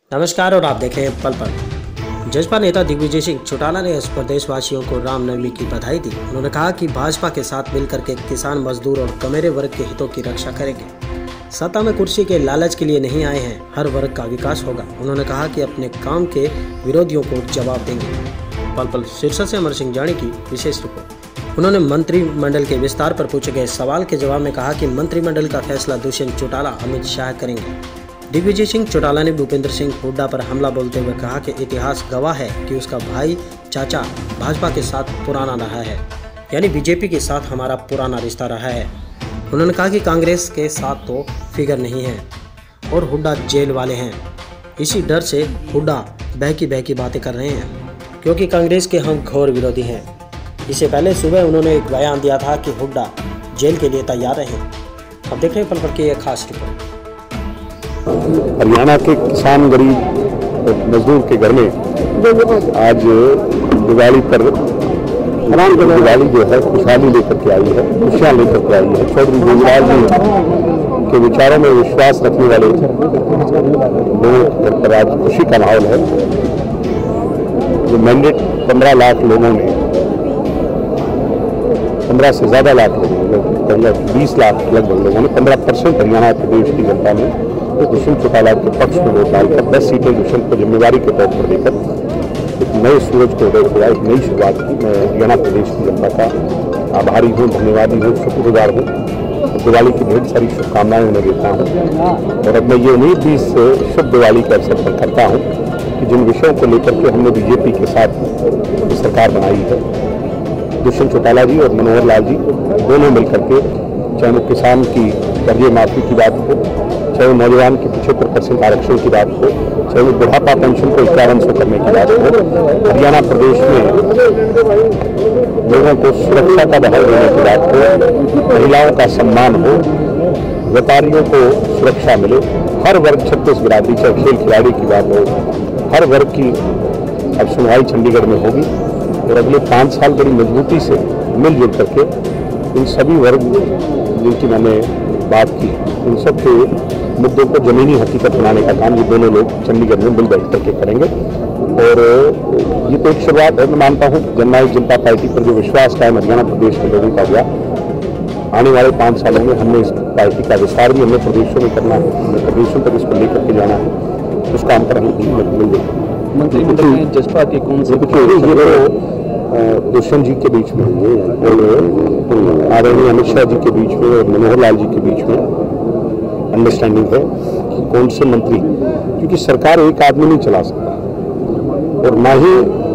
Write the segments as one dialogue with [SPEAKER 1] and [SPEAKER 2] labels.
[SPEAKER 1] नमस्कार और आप देख रहे हैं पल पल। जसपा नेता दिग्विजय सिंह चौटाला ने प्रदेशवासियों को रामनवमी की बधाई दी। उन्होंने कहा कि भाजपा के साथ मिलकर के किसान, मजदूर और कमेरे वर्ग के हितों की रक्षा करेंगे। सत्ता में कुर्सी के लालच के लिए नहीं आए हैं, हर वर्ग का विकास होगा। उन्होंने कहा कि अपने काम के विरोधियों को जवाब देंगे। पल पल शीर्षक से अमर सिंह जानी की विशेष रिपोर्ट। उन्होंने मंत्रिमंडल के विस्तार पर पूछे गए सवाल के जवाब में कहा कि मंत्रिमंडल का फैसला दुष्यंत चौटाला अमित शाह करेंगे। दिग्विजय सिंह चौटाला ने भूपेंद्र सिंह हुड्डा पर हमला बोलते हुए कहा कि इतिहास गवाह है कि उसका भाई चाचा भाजपा के साथ पुराना रहा है, यानी बीजेपी के साथ हमारा पुराना रिश्ता रहा है। उन्होंने कहा कि कांग्रेस के साथ तो फिगर नहीं है और हुड्डा जेल वाले हैं। इसी डर से हुड्डा बहकी बातें कर रहे हैं, क्योंकि कांग्रेस के हम घोर विरोधी हैं। इससे पहले सुबह उन्होंने एक बयान दिया था कि हुड्डा जेल के लिए तैयार रहे। अब देख रहे हैं पल पल की एक खास रिपोर्ट।
[SPEAKER 2] हरियाणा के किसान, गरीब और मजदूर के घर में आज दिवाली पर दिवाली जो है खुशहाली लेकर के आई है, खुशियाँ लेकर के आई है। चौधरी देवलाल जी के विचारों में विश्वास रखने वाले लोगों के घर पर आज खुशी का माहौल है। जो मैंडेट 15 लाख लोगों ने, 15 से ज़्यादा लाख लोगों, 20 लाख लगभग लोगों ने, 15% हरियाणा प्रदेश की जनता ने दुष्यंत चौटाला के पक्ष में वोट डालकर 10 सीटें दुष्यंत को जिम्मेवारी के तौर पर देकर एक नए सूरज को उदय हुआ, एक नई शुरुआत की। मैं हरियाणा प्रदेश की जनता का आभारी हूँ, धन्यवादी हूँ, शुक्रगुजार हूँ। दिवाली की ढेर सारी शुभकामनाएं उन्हें देता हूँ और अब मैं ये उम्मीद भी इस शुभ दिवाली के अवसर पर करता हूँ कि जिन विषयों को लेकर के हमने बीजेपी के साथ सरकार बनाई है, दुष्यंत चौटाला जी और मनोहर लाल जी दोनों मिलकर के, चाहे वो किसान की कर्जे माफी की बात हो, चाहे वो नौजवान की 75% आरक्षण की बात हो, चाहे वो बुढ़ापा पेंशन को 5100 करने की बात हो, हरियाणा प्रदेश में लोगों को सुरक्षा का बहाल देने की बात हो, महिलाओं का सम्मान हो, व्यापारियों को सुरक्षा मिले, हर वर्ग, 36 बिरादरी, चाहे खेल खिलाड़ी की बात हो, हर वर्ग की अब सुनवाई चंडीगढ़ में होगी और अगले 5 साल बड़ी मजबूती से मिलजुल करके इन सभी वर्ग जिनकी मैंने बात की, इन सब के मुद्दों को जमीनी हकीकत बनाने का काम ये दोनों लोग चंडीगढ़ में मिल बैठ करके करेंगे। और ये तो एक शुरुआत है। मैं मानता हूँ जननायक जनता पार्टी पर जो विश्वास कायम हरियाणा प्रदेश के लोगों का हुआ, आने वाले 5 सालों में हमने इस पार्टी का विस्तार भी हमें प्रदेशों में करना है, हमें प्रदेशों तक इसको लेकर के जाना है। उस काम पर हम मिल
[SPEAKER 3] मंत्रिमंडल में जसपा के कौन से
[SPEAKER 2] दुष्यंत जी के बीच में और आदरणीय अमित शाह जी के बीच में और मनोहर लाल जी के बीच में अंडरस्टैंडिंग है कि कौन से मंत्री, क्योंकि सरकार एक आदमी नहीं चला सकता और ना ही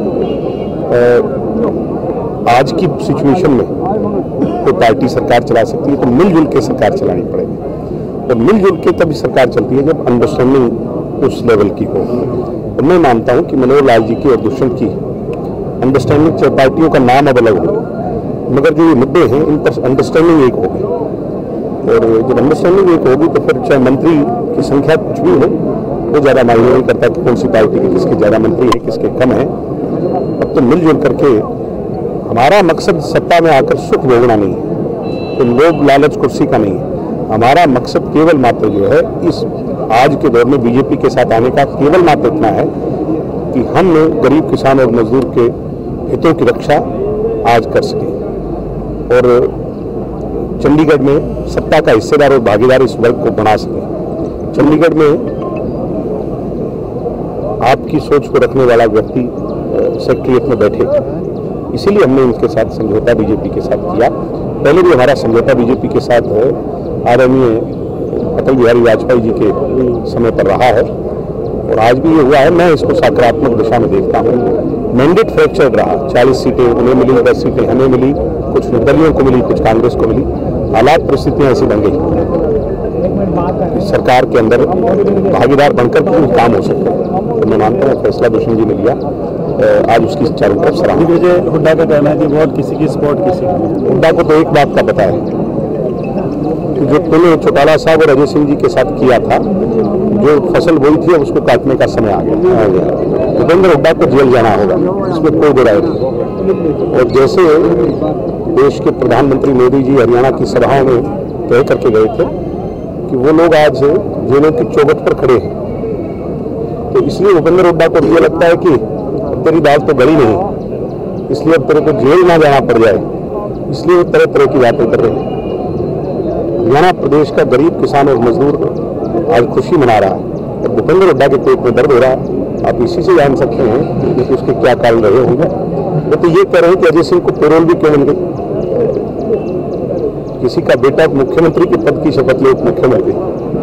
[SPEAKER 2] आज की सिचुएशन में कोई पार्टी सरकार चला सकती है। तो मिलजुल के सरकार चलानी पड़ेगी और मिलजुल के तभी सरकार चलती है जब अंडरस्टैंडिंग उस लेवल की हो। और मैं मानता हूं कि मनोहर लाल जी की और दुष्यंत की अंडरस्टैंडिंग, चाहे पार्टियों का नाम अब अलग हो, मगर जो ये मुद्दे हैं इन पर अंडरस्टैंडिंग एक होगी और जब अंडरस्टैंडिंग एक होगी तो फिर चाहे मंत्री की संख्या कुछ भी हो, वो ज़्यादा मायने नहीं करता कि कौन सी पार्टी के किसके ज़्यादा मंत्री हैं, किसके कम हैं। अब तो मिलजुल करके हमारा मकसद सत्ता में आकर सुख भोगना नहीं है, तो लोभ लालच कुर्सी का नहीं है। हमारा मकसद केवल मात्र जो है इस आज के दौर में बीजेपी के साथ आने का केवल मात्र इतना है कि हम गरीब, किसान और मजदूर के हितों की रक्षा आज कर सकें और चंडीगढ़ में सत्ता का हिस्सेदार और भागीदार इस वर्ग को बना सकें। चंडीगढ़ में आपकी सोच को रखने वाला व्यक्ति सेक्रेटरीट में बैठे, इसीलिए हमने उनके साथ समझौता बीजेपी के साथ किया। पहले भी हमारा समझौता बीजेपी के साथ आदरणीय अटल बिहारी वाजपेयी जी के समय पर रहा है और आज भी ये हुआ है। मैं इसको सकारात्मक दिशा में देखता हूँ। मैंडेट फ्रैक्चर रहा, 40 सीटें उन्हें मिली, 10 सीटें हमें मिली, कुछ निर्दलियों को मिली, कुछ कांग्रेस को मिली। हालात, परिस्थितियाँ ऐसी बन गई सरकार के अंदर भागीदार बनकर कोई काम हो सकता है। तो मैं मानता हूँ फैसला दुष्यंत जी ने लिया, आज उसकी चारों तरफ सराहना।
[SPEAKER 3] हुड्डा का कहना है कि वोट किसी की, सपोर्ट किसी की।
[SPEAKER 2] हुड्डा को तो एक बात का पता है कि जो तूने चौटाला साहब और अजय सिंह जी के साथ किया था, जो फसल बोई थी, अब उसको काटने का समय आ गया। भूपेंद्र हुड्डा को जेल जाना होगा, इसमें कोई दो राय नहीं। और जैसे देश के प्रधानमंत्री मोदी जी हरियाणा की सभाओं में तय करके गए थे कि वो लोग आज जेलों की चौखट पर खड़े हैं, तो इसलिए भूपेंद्र हुड्डा को ये लगता है कि तेरी दाल तो गली नहीं, इसलिए अब तेरे को जेल ना जाना पड़ जाए, इसलिए वो तरह तरह की बातें कर रहे हैं। हरियाणा प्रदेश का गरीब किसान और मजदूर आज खुशी मना रहा है और भूपेंद्र हुड्डा के पेट में दर्द हो रहा है। आप इसी से जान सकते हैं कि उसके क्या कारण रहे होंगे। वो तो ये कह रहे हैं कि अजय सिंह को पेरोल भी क्यों मिल गई। किसी का बेटा मुख्यमंत्री के पद की शपथ ले, उप मुख्यमंत्री,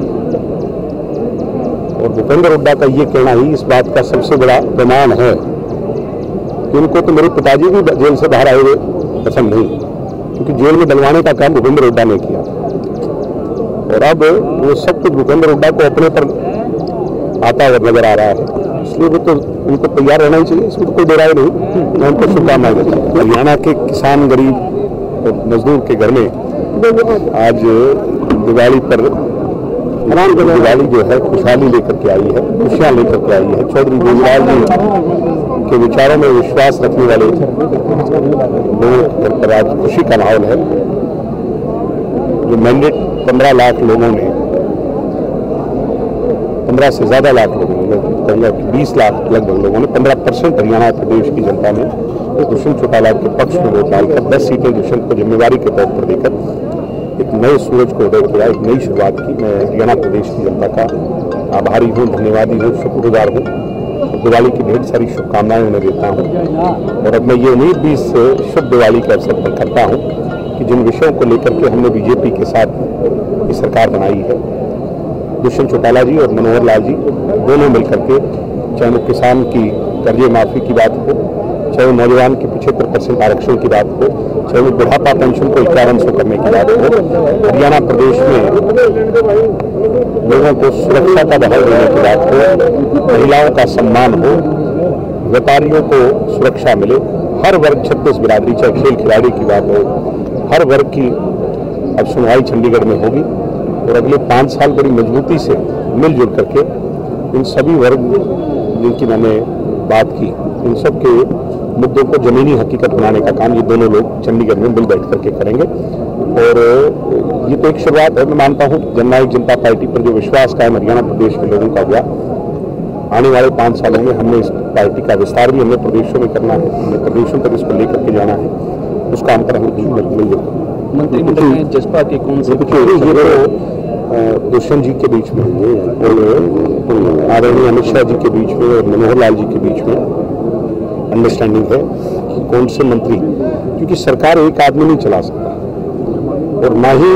[SPEAKER 2] और भूपेंद्र हुड्डा का ये कहना ही इस बात का सबसे बड़ा प्रमाण है कि उनको तो मेरे पिताजी भी जेल से बाहर आए हुए पसंद नहीं, क्योंकि जेल में डलवाने का काम भूपेंद्र हुड्डा ने किया और अब वो सब कुछ भूपेंद्र हुड्डा को अपने पर आता हुआ नजर आ रहा है। इसलिए वो तो उनको तैयार रहना ही चाहिए, इसमें तो कोई डराए नहीं। मैं उनको शुभकामनाएं देता हूँ। हरियाणा के किसान, गरीब और मजदूर के घर में आज दिवाली पर दिवाली जो है खुशहाली लेकर के आई है, खुशियां लेकर के आई है। चौधरी देवीलाल जी के विचारों में विश्वास रखने वाले लोगों पर आज खुशी का माहौल है। जो मैंडेट 15 लाख लोगों ने, 15 से ज्यादा लाख लोगों ने, कहूँगा 20 लाख लगभग लोगों ने, 15% हरियाणा प्रदेश की जनता ने दुष्यंत चौटाला के पक्ष में वोट डालकर 10 सीटें दुष्यंत को जिम्मेवारी के तौर पर देकर एक नए सूरज को उदय किया, एक नई शुरुआत की। मैं हरियाणा प्रदेश की जनता का आभारी हूँ, धन्यवादी हूँ, शुक्रगुजार हूँ। दिवाली की ढेर सारी शुभकामनाएं उन्हें देता हूँ और अब मैं ये उम्मीद भी इस शुभ दिवाली के अवसर पर करता हूँ कि जिन विषयों को लेकर के हमने बीजेपी के साथ ये सरकार बनाई है, दुष्यंत चौटाला जी और मनोहर लाल जी दोनों मिलकर के, चाहे वो किसान की कर्जे माफी की बात हो, चाहे वो नौजवान के 75% आरक्षण की बात हो, चाहे वो बुढ़ापा पेंशन को 5100 करने की बात हो, हरियाणा प्रदेश में लोगों को सुरक्षा का बहाल देने की बात हो, महिलाओं का सम्मान हो, व्यापारियों को सुरक्षा मिले, हर वर्ग 36 बिरादरी, चाहे खेल खिलाड़ी की बात हो, हर वर्ग की अब सुनवाई चंडीगढ़ में होगी और अगले 5 साल बड़ी मजबूती से मिलजुल करके इन सभी वर्ग जिनकी मैंने बात की, इन सब के मुद्दों को जमीनी हकीकत बनाने का काम ये दोनों लोग चंडीगढ़ में मिल बैठ करके करेंगे। और ये तो एक शुरुआत है। मैं मानता हूँ जननायक जनता पार्टी पर जो विश्वास कायम हरियाणा प्रदेश के लोगों का हुआ, आने वाले 5 सालों में हमने इस पार्टी का विस्तार भी हमने प्रदेशों में करना है, हमने प्रदेशों तक इसको लेकर के जाना है, उस काम पर हम मिलजुल
[SPEAKER 3] मंत्रिमंडल में जसपा के कौन से
[SPEAKER 2] दुष्यंत जी के बीच में और आदरणीय अमित शाह जी के बीच में और मनोहर लाल जी के बीच में अंडरस्टैंडिंग है कि कौन से मंत्री, क्योंकि सरकार एक आदमी नहीं चला सकता और ना ही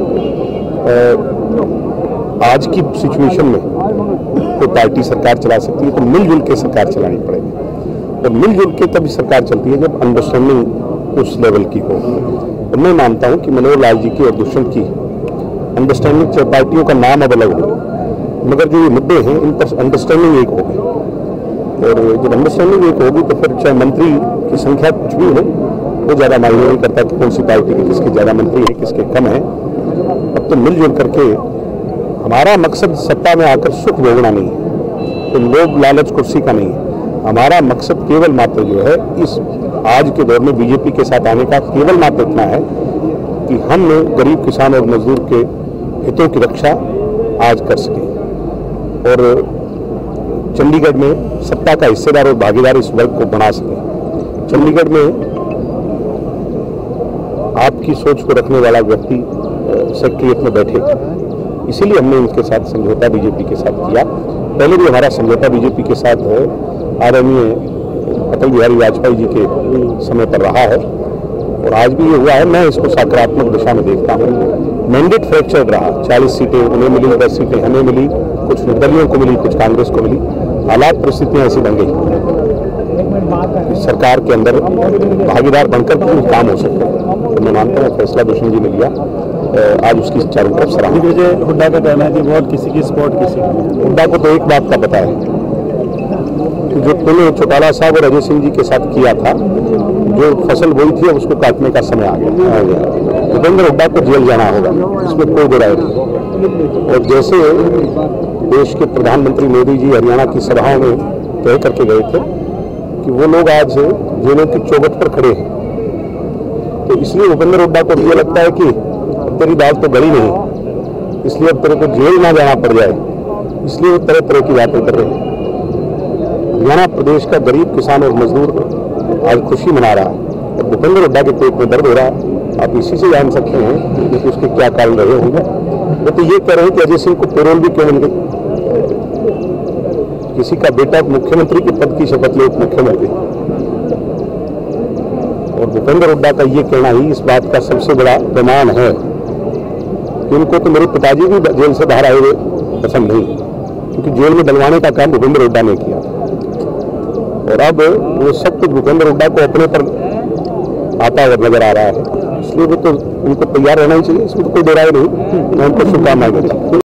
[SPEAKER 2] आज की सिचुएशन में कोई पार्टी सरकार चला सकती है। तो मिलजुल के सरकार चलानी पड़ेगी और मिलजुल के तभी सरकार चलती है जब अंडरस्टैंडिंग उस लेवल की हो। और मैं मानता हूं कि मनोहर लाल जी की और दुष्यंत की अंडरस्टैंडिंग, चाहे पार्टियों का नाम अब अलग हो, मगर जो ये मुद्दे हैं इन पर अंडरस्टैंडिंग एक होगी और जब अंडरस्टैंडिंग एक होगी तो फिर चाहे मंत्री की संख्या कुछ भी हो, वो ज़्यादा मायने नहीं करता कि कौन सी पार्टी के किसके ज़्यादा मंत्री हैं, किसके कम हैं। अब तो मिलजुल करके हमारा मकसद सत्ता में आकर सुख भोगना नहीं है, तो लोग लालच कुर्सी का नहीं है। हमारा मकसद केवल मात्र जो है इस आज के दौर में बीजेपी के साथ आने का केवल मात्र इतना है कि हम गरीब किसान और मजदूर के हितों की रक्षा आज कर सकें और चंडीगढ़ में सत्ता का हिस्सेदार और भागीदार इस वर्ग को बना सकें। चंडीगढ़ में आपकी सोच को रखने वाला व्यक्ति सेक्रेटरीट में बैठे, इसीलिए हमने इनके साथ समझौता बीजेपी के साथ किया। पहले भी हमारा समझौता बीजेपी के साथ आदरणीय अटल बिहारी वाजपेयी जी के समय पर रहा है और आज भी ये हुआ है। मैं इसको सकारात्मक दिशा में देखता हूँ। मैंडेट फ्रैक्चर्ड रहा, 40 सीटें उन्हें मिली, 10 सीटें हमें मिली, कुछ निर्दलियों को मिली, कुछ कांग्रेस को मिली। हालात परिस्थितियां ऐसी बन गई सरकार के अंदर भागीदार बनकर कोई काम हो सकता है। तो मैं मानता हूँ फैसला दुष्यंत जी ने लिया, आज उसकी चारों तरफ सराहना।
[SPEAKER 3] हुड्डा का कहना है कि वोट किसी की, स्पोर्ट किसी की।
[SPEAKER 2] हुड्डा को तो एक बात का पता है कि जो तुमने चौटाला साहब और अजय सिंह जी के साथ किया था, जो फसल बोई थी अब उसको काटने का समय आ गया। भूपेंद्र हुड्डा को जेल जाना होगा, इसमें कोई दो राय नहीं। और जैसे देश के प्रधानमंत्री मोदी जी हरियाणा की सभाओं में तय करके गए थे कि वो लोग आज जेलों की चौखट पर खड़े हैं, तो इसलिए भूपेंद्र हुड्डा को ये लगता है कि तेरी दाल तो गली नहीं, इसलिए अब तेरे को जेल ना जाना पड़ जाए, इसलिए वो तरह तरह की बातें कर रहे हैं। हरियाणा प्रदेश का गरीब किसान और मजदूर आज खुशी मना रहा है और भूपेंद्र हुड्डा के पेट में दर्द हो रहा है। आप इसी से जान सकते हैं कि उसके क्या कारण रहे होंगे। वो तो ये कह रहे हैं कि अजय सिंह को पेरोल भी क्यों मिल गई। किसी का बेटा मुख्यमंत्री के पद की शपथ ले, उप मुख्यमंत्री, और भूपेंद्र हुड्डा का ये कहना ही इस बात का सबसे बड़ा प्रमाण है कि उनको तो मेरे पिताजी भी जेल से बाहर आए हुए पसंद नहीं, क्योंकि जेल में डलवाने का काम भूपेंद्र हुड्डा ने किया और अब वो सब कुछ भूपेंद्र हुड्डा को अपने पर आता हुआ नजर आ रहा है। इसलिए वो तो उनको तैयार रहना ही चाहिए, इसमें तो कोई डरा ही नहीं। मैं उनको शुभकामनाएं देता हूं।